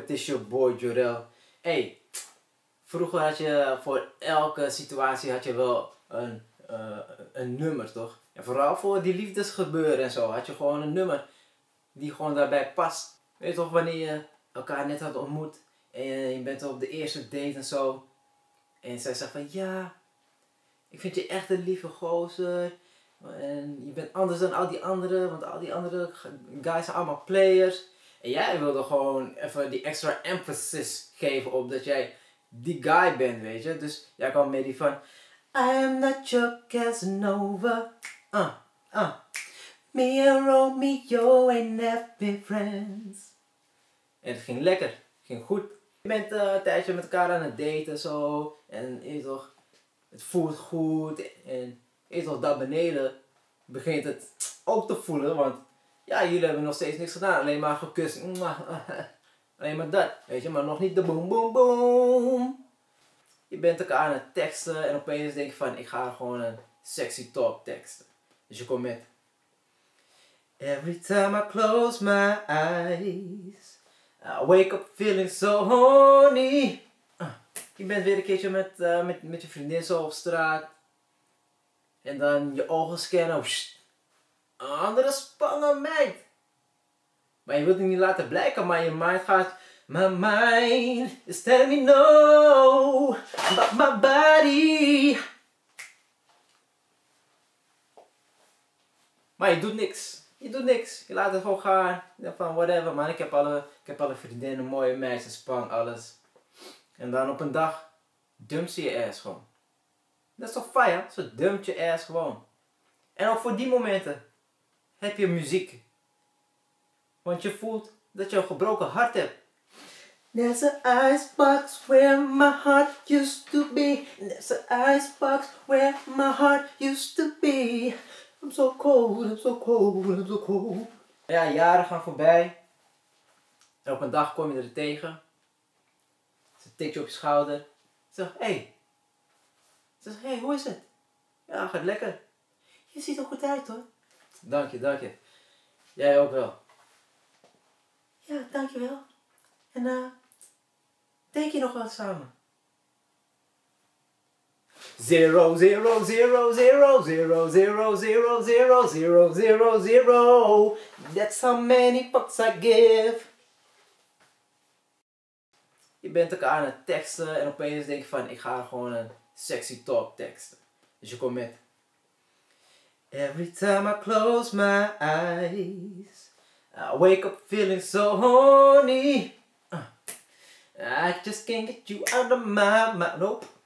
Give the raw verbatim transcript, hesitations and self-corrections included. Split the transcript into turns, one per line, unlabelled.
het is your boy Jorel. Hey, vroeger had je voor elke situatie had je wel een, uh, een nummer, toch? En vooral voor die liefdesgebeuren en zo had je gewoon een nummer die gewoon daarbij past. Weet je toch, wanneer je elkaar net had ontmoet en je bent op de eerste date en zo. En zij zegt van ja, ik vind je echt een lieve gozer. En je bent anders dan al die anderen, want al die andere guys zijn allemaal players. En jij wilde gewoon even die extra emphasis geven op dat jij die guy bent, weet je. Dus jij kwam met die van I am not your Casanova. Uh, uh. Me and Romeo ain't never been friends. En het ging lekker, het ging goed. Je bent uh, een tijdje met elkaar aan het daten en zo. En je toch, het voelt goed. En je toch, daar beneden begint het ook te voelen. Want ja, jullie hebben nog steeds niks gedaan. Alleen maar gekust. Alleen maar dat, weet je. Maar nog niet de boom boom boom. Je bent elkaar aan het teksten. En opeens denk je van, ik ga gewoon een sexy talk teksten. Dus je komt met Every time I close my eyes, I wake up feeling so horny. Uh, je bent weer een keertje met, uh, met, met je vriendin zo op straat. En dan je ogen scannen. Pssst, een andere spangen meid. Maar je wilt het niet laten blijken, maar je mind gaat. My mind is telling me no about my body. Maar je doet niks. Je doet niks. Je laat het gewoon gaan. Je denkt van whatever man. Ik heb alle, ik heb alle vriendinnen, mooie meisjes, spang, alles. En dan op een dag dumpt ze je ass gewoon. Dat is toch fijn? Ze dumpt je ass gewoon. En ook voor die momenten heb je muziek. Want je voelt dat je een gebroken hart hebt. There's an icebox where my heart used to be. There's an icebox where my heart used to be. I'm so cold, I'm so cold, I'm so cold. Ja, jaren gaan voorbij. En op een dag kom je er tegen. Ze tikt je op je schouder. Ze zegt, hé. Hey. Ze zegt, hé, hey, hoe is het? Ja, gaat lekker. Je ziet er goed uit hoor. Dank je, dank je. Jij ook wel. Ja, dankjewel. En eh, uh, denk je nog wat samen? Zero, zero, zero, zero, zero, zero, zero, zero, zero, zero, zero. That's how many fucks I give. Je bent elkaar aan het teksten en opeens denk je van, ik ga gewoon een sexy talk teksten. Dus je komt met Every time I close my eyes, I wake up feeling so horny. Uh, I just can't get you out of my mind. Nope.